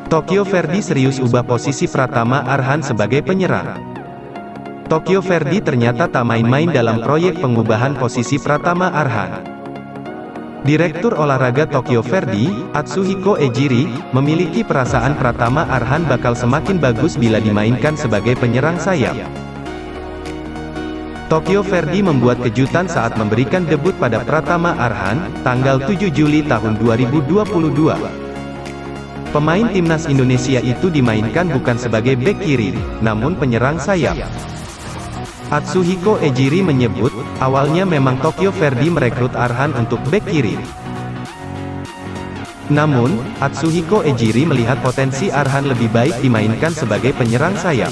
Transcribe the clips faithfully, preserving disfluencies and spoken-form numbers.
Tokyo Verdy serius ubah posisi Pratama Arhan sebagai penyerang. Tokyo Verdy ternyata tak main-main dalam proyek pengubahan posisi Pratama Arhan. Direktur olahraga Tokyo Verdy, Atsuhiko Ejiri, memiliki perasaan Pratama Arhan bakal semakin bagus bila dimainkan sebagai penyerang sayap. Tokyo Verdy membuat kejutan saat memberikan debut pada Pratama Arhan, tanggal tujuh Juli tahun dua ribu dua puluh dua. Pemain timnas Indonesia itu dimainkan bukan sebagai bek kiri, namun penyerang sayap. Atsuhiko Ejiri menyebut, awalnya memang Tokyo Verdy merekrut Arhan untuk bek kiri. Namun, Atsuhiko Ejiri melihat potensi Arhan lebih baik dimainkan sebagai penyerang sayap.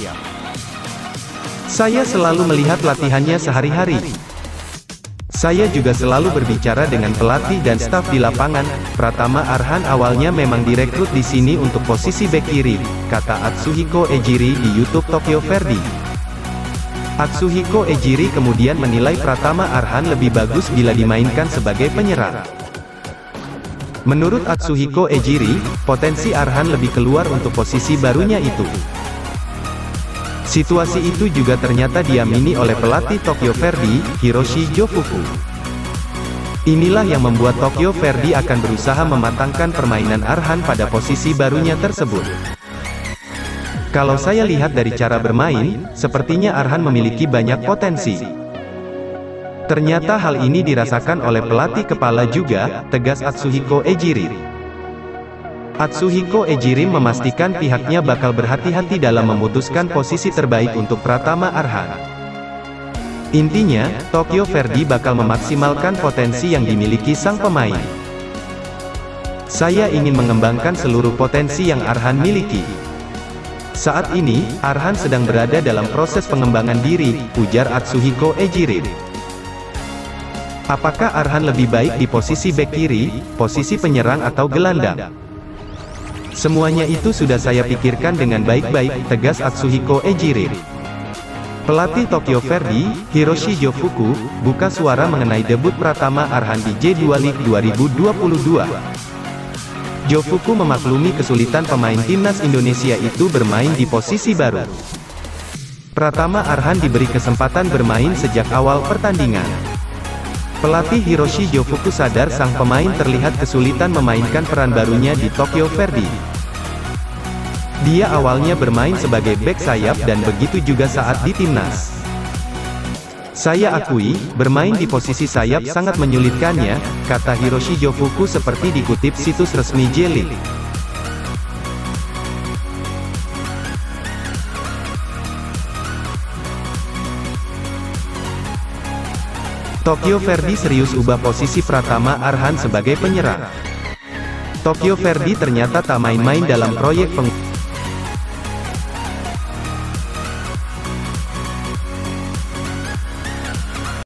Saya selalu melihat latihannya sehari-hari. Saya juga selalu berbicara dengan pelatih dan staf di lapangan. Pratama Arhan awalnya memang direkrut di sini untuk posisi bek kiri, kata Atsuhiko Ejiri di YouTube Tokyo Verdy. Atsuhiko Ejiri kemudian menilai Pratama Arhan lebih bagus bila dimainkan sebagai penyerang. Menurut Atsuhiko Ejiri, potensi Arhan lebih keluar untuk posisi barunya itu. Situasi itu juga ternyata diamini oleh pelatih Tokyo Verdy, Hiroshi Jofuku. Inilah yang membuat Tokyo Verdy akan berusaha mematangkan permainan Arhan pada posisi barunya tersebut. Kalau saya lihat dari cara bermain, sepertinya Arhan memiliki banyak potensi. Ternyata hal ini dirasakan oleh pelatih kepala juga, tegas Atsuhiko Ejiri. Atsuhiko Ejiri memastikan pihaknya bakal berhati-hati dalam memutuskan posisi terbaik untuk Pratama Arhan. Intinya, Tokyo Verdy bakal memaksimalkan potensi yang dimiliki sang pemain. Saya ingin mengembangkan seluruh potensi yang Arhan miliki. Saat ini, Arhan sedang berada dalam proses pengembangan diri, ujar Atsuhiko Ejiri. Apakah Arhan lebih baik di posisi bek kiri, posisi penyerang atau gelandang? Semuanya itu sudah saya pikirkan dengan baik-baik, tegas Atsuhiko Ejiri. Pelatih Tokyo Verdy, Hiroshi Jofuku, buka suara mengenai debut Pratama Arhan di J dua League dua ribu dua puluh dua. Jofuku memaklumi kesulitan pemain timnas Indonesia itu bermain di posisi baru. Pratama Arhan diberi kesempatan bermain sejak awal pertandingan. Pelatih Hiroshi Jofuku sadar sang pemain terlihat kesulitan memainkan peran barunya di Tokyo Verdy. Dia awalnya bermain sebagai bek sayap dan begitu juga saat di timnas. Saya akui, bermain di posisi sayap sangat menyulitkannya, kata Hiroshi Jofuku seperti dikutip situs resmi J League. Tokyo Verdy serius ubah posisi Pratama Arhan sebagai penyerang. Tokyo Verdy ternyata tak main-main dalam proyek peng